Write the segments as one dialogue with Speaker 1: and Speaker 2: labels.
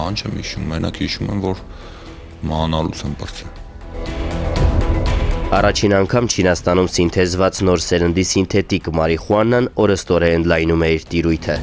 Speaker 1: բան չեմ հիշում, մենակ հիշում եմ, որ մանալուց եմ բարձր։
Speaker 2: Առաջին անգամ Չինաստանում սինթեզված նոր սերնդի սինթետիկ մարիխուանան օրըստօրե ընդլայնում է իր տիրույթը։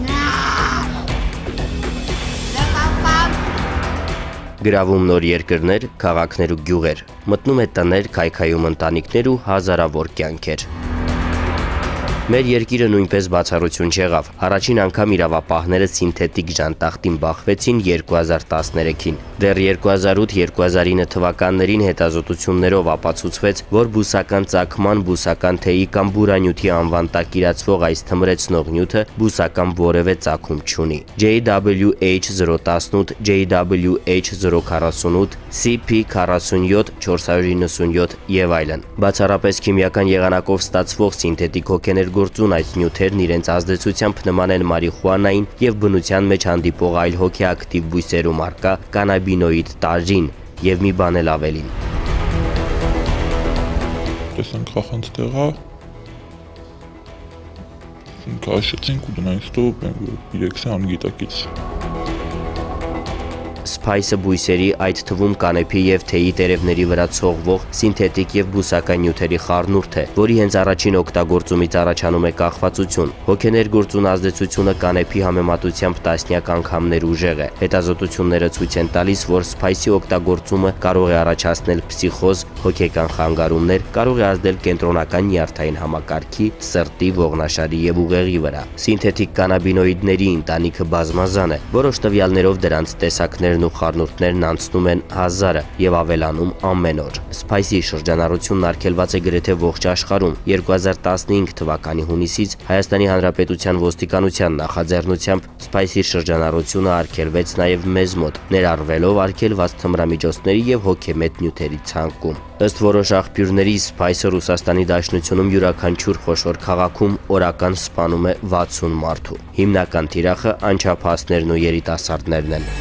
Speaker 2: Գրավում նոր երկրներ, քաղաքներ ու գյուղեր, մտնում է տներ, քայքայում ընտանիքներ ու հազարավոր կյանքեր։ Մեր երկիրը նույնպես բացառություն չեղավ։ Առաջին անգամ իրավապահները սինթետիկ ժանտախտին բախվեցին 2013-ին։ Դեռ 2008-2009 թվականներին հետազոտություններով ապացուցվեց, որ բուսական ծագման, բուսական թեյի կամ բուրանյութի անվան տակ իրացվող այս թմրեցնող նյութը բուսական որևէ ծագում չունի։ JWH018, JWH048, CP47, 497 եւ այլն։ Բացառապես քիմիական եղանակով ստացվող սինթետիկ հոգեներգործուն այս նյութերն իրենց ազդեցությամբ նման են մարիխուանային եւ բնության մեջ հանդիպող այլ հոգեակտիվ բույսերում առկա կանաբինոիդ տարրին եւ մի բան էլ ավելին։
Speaker 1: Տեսանք խախանց տեղա, կաշեցինք ու դնանք ստոպ, իրեքսը անգիտակից։
Speaker 2: Սփայսը բույսերի, այդ թվում կանեփի եւ թեյի տերևների վրա ցողվող սինթետիկ եւ բուսական նյութերի խառնուրդ է, որի հենց առաջին օգտագործումից առաջանում է կախվածություն։ Հոգեներգործուն ազդեցությունը կանեփի համեմատությամբ տասնյակ անգամներ ուժեղ է։ Հետազոտությունները ցույց են տալիս, որ սփայսի օգտագործումը կարող է առաջացնել փսիխոզ, հոգեկան խանգարումներ, կարող է ազդել կենտրոնական նյարդային համակարգի, սրտի, ողնաշարի եւ ուղեղի վրա։ Սինթետիկ կանաբինոիդների ընտանիքը բազմազան է։ Որոշ տվյալներով դրանց տեսակներն ու խառնուրդներն անցնում են 1000-ը եւ ավելանում ամեն օր։ Սփայսի շրջանառությունն արգելված է գրեթե ողջ աշխարհում։ 2015 թվականի հունիսից Հայաստանի Հանրապետության ոստիկանության նախաձեռնությամբ սփայսի շրջանառությունը արգելվեց նաեւ մեզ մոտ, ներառվելով արգելված թմրամիջոցների եւ հոգեմետ նյութերի ցանկում։ Ըստ որոշ աղբյուրների սփայսը Ռուսաստանի Դաշնությունում յուրաքանչյուր խոշոր քաղաքում օրական սպանում է 60 մարդու։ Հիմնական թիրախը անչափահասներն ու երիտասարդներն են։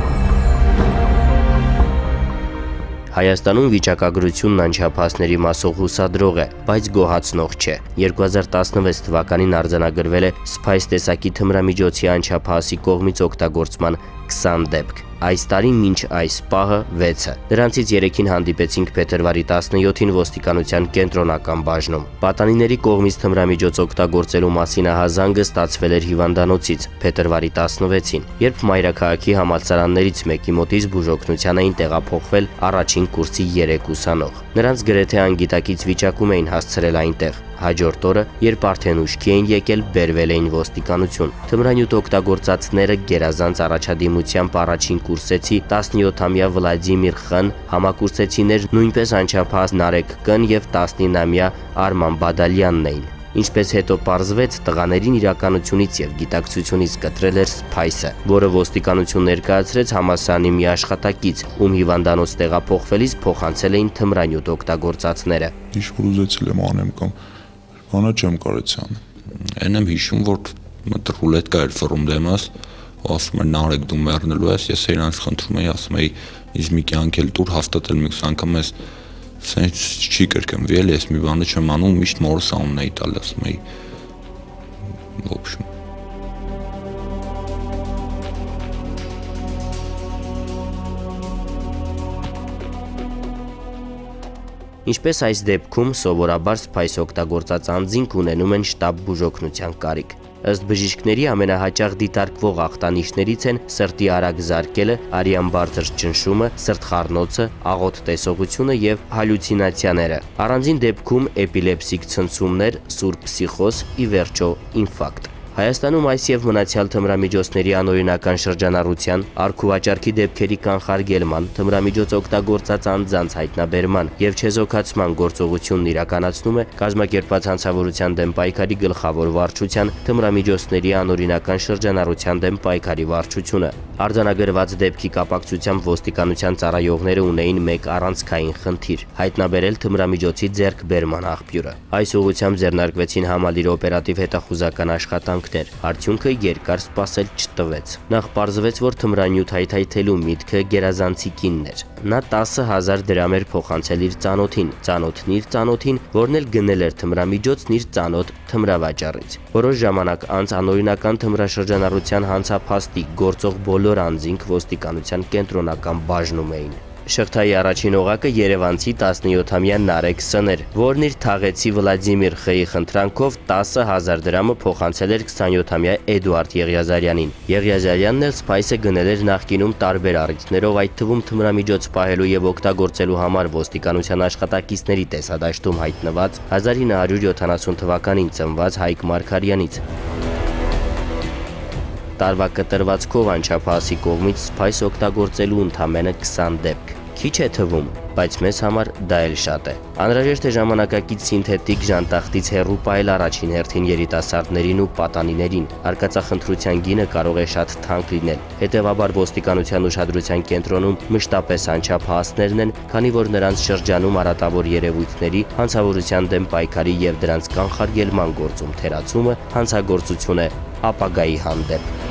Speaker 2: Հայաստանում վիճակագրությունն անչափահասների մասով հուսադրող է, բայց գոհացնող չէ։ 2016 թվականին արձանագրվել է սփայս տեսակի թմրամիջոցի անչափահասի կողմից օգտագործման 20 դեպք։ Այս տարի մինչ այս պահը 6-ը։ Դրանցից 3-ին հանդիպեցինք փետրվարի 17-ին ոստիկանության կենտրոնական բաժնում։ Պատանիների կողմից թմրամիջոց օգտագործելու մասին ահազանգը ստացվել էր հիվանդանոցից փետրվարի 16-ին, երբ մայրաքաղաքի համալսարաններից մեկի մոտից բուժօգնության էին տեղափոխվել առաջին կուրսի 3 ուսանող։ Նրանց գրեթե անգիտակից վիճակում էին հասցրել այնտեղ։ Հաջորդ օրը, երբ արդեն ուշքի էին եկել, բերվել էին ոստիկանություն։ Թմրանյութ օգտագործածները գերազանց առաջադիմությամբ առաջին կուրսեցի 17-ամյա Վլադիմիր Խ-ն, համակուրսեցիներ նույնպես անչափահաս Նարեկ Կ-ն եւ 19-ամյա Արման Բադալյանն էին։ Ինչպես հետո պարզվեց, տղաներին իրականությունից եւ գիտակցությունից կտրել էր սփայսը, որը ոստիկանություն ներկայացրեց համալսարանի մի աշխատակից, ում հիվանդանոց տեղափոխվելիս փոխանցել էին թմրանյութ օգտագործածները։
Speaker 1: Ինչ-որ ուզեցել եմ անեմ կամ բանը չեմ կարեցան։ Այն եմ հիշում, որ մտ ռուլետկա էր ֆռում դեմս, ու ասում էր Նարեկ դու մեռնելու ես, ես իրանց խնդրում էի, ասում էի ինձ մի կյանք էլ տուր, հաստատել մի անգամ ես սենց չի կրկեմ վիել, ես մի բանը չեմ անում, միշտ մորս անուն էի տալ, ասում էի, в общем։
Speaker 2: Ինչպես այս դեպքում սովորաբար սփայս օգտագործած անձինք ունենում են շտապ բուժօգնության կարիք։ Ըստ բժիշկների ամենահաճախ դիտարկվող ախտանիշներից են սրտի արագ զարկելը, արյան բարձր ճնշումը, սրտխառնոցը, աղոտ տեսողությունը եւ հալյուցինացիաները։ Առանձին դեպքում էպիլեպսիկ ցնցումներ, սուր փսիխոզ, ի վերջո ինֆարկտ։ Հայաստանում այս եւ մնացյալ թմրամիջոցների անօրինական շրջանառության, արքուվաճառքի դեպքերի կանխարգելման, թմրամիջոց օգտագործած անձանց հայտնաբերման եւ չեզոքացման գործողությունն իրականացնում է կազմակերպված հանցավորության դեմ պայքարի գլխավոր վարչության թմրամիջոցների անօրինական շրջանառության դեմ պայքարի վարչությունը։ Արձանագրված դեպքի կապակցությամբ ոստիկանության ծառայողները ունեին մեկ առանցքային խնդիր՝ հայտնաբերել թմրամիջոցի ձեռքբերման աղբյուրը։ Այս ուղղությամբ ձեռնարկվեցին համալիր օպերատիվ հետախուզական աշխատանք արդյունքներ։ Արդյունքը երկար սպասել չտվեց։ Նախ պարզվեց, որ թմրանյութ հայթայթելու միտքը գերազանցի կինն էր։ Նա 10,000 դրամ էր փոխանցել իր ծանոթին, ծանոթն իր ծանոթին, որն էլ գնել էր թմրամիջոցն իր ծանոթ թմրավաճառից։ Որոշ ժամանակ անց անօրինական թմրաշրջանառության հանցափաստի գործող բոլոր անձինք ոստիկանության կենտրոնական բաժնում էին։ Շղթայի առաջին օղակը երևանցի 17-ամյա Նարեկ Ս-ն էր, որն իր թաղեցի Վլադիմիր Խ-ի խնդրանքով 10,000 դրամը փոխանցել էր 27-ամյա Էդուարդ Եղիազարյանին։ Եղիազարյանն էլ սփայսը գնել էր նախկինում տարբեր առիթներով, այդ թվում թմրամիջոց պահելու եւ օգտագործելու համար ոստիկանության աշխատակիցների տեսադաշտում հայտնված 1970 թվականին ծնված Հայկ Մարգարյանից։ Տարվա կտրվածքով անչափահասի կողմից սփայս օգտագործելու ընդամենը 20 դեպք։ Քիչ է թվում, բայց մեզ համար դա էլ շատ է։ Անհրաժեշտ է ժամանակակից սինթետիկ ժանտախտից հեռու պահել առաջին հերթին երիտասարդներին ու պատանիներին։ Արկածախնդրության գինը կարող է շատ թանկ լինել։ Հետևաբար ոստիկանության ուշադրության կենտրոնում մշտապես անչափահասներն են, քանի որ նրանց շրջանում արատավոր երևույթների, հանցավորության դեմ պայքարի եւ դրանց կանխարգելման գործում թերացումը հանցագործություն է ապագայի հանդեպ։